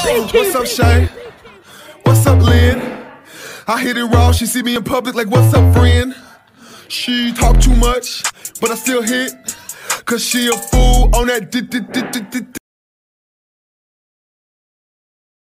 What's up, Shay? What's up, Lynn? I hit it raw, she see me in public like, what's up, friend? She talk too much, but I still hit, cause she a fool on that